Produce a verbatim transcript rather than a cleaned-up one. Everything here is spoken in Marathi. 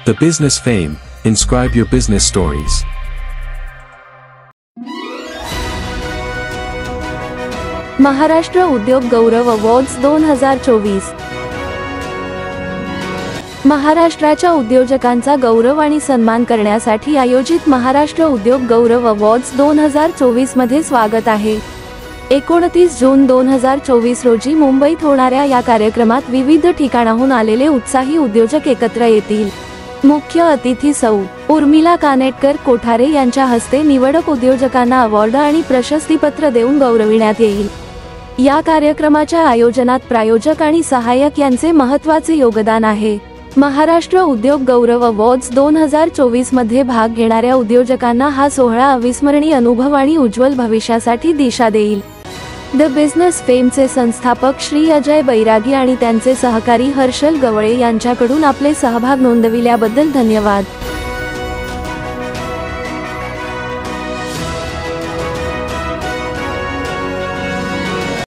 The Business Fame, inscribe your business stories. Maharashtra उद्योग गौरव अवॉर्ड्स दोन हजार चोवीस. महाराष्ट्राच्या उद्योजकांचा गौरव आणि सन्मान करण्यासाठी आयोजित महाराष्ट्र उद्योग गौरव अवॉर्ड्स दोन हजार चोवीस मध्ये स्वागत आहे. एकोणतीस जून दोन हजार चोवीस रोजी मुंबईत होणाऱ्या या कार्यक्रमात विविध ठिकाणाहून आलेले उत्साही उद्योजक एकत्र येतील. मुख्य अतिथी सौ. उर्मिला कानेटकर कोठारे यांच्या हस्ते निवडक उद्योजकांना अवॉर्ड आणि प्रशस्तीपत्र देऊन गौरविण्यात येईल. या कार्यक्रमाच्या आयोजनात प्रायोजक आणि सहाय्यक यांचे महत्त्वाचे योगदान आहे. महाराष्ट्र उद्योग गौरव अवॉर्ड्स दोन हजार चोवीस मध्ये भाग घेणाऱ्या उद्योजकांना हा सोहळा अविस्मरणीय अनुभव आणि उज्ज्वल भविष्यासाठी दिशा देईल. द बिझनेस फेमचे संस्थापक श्री अजय बैरागी आणि त्यांचे सहकारी हर्षल गवळे यांच्याकडून आपले सहभाग नोंदविल्याबद्दल धन्यवाद.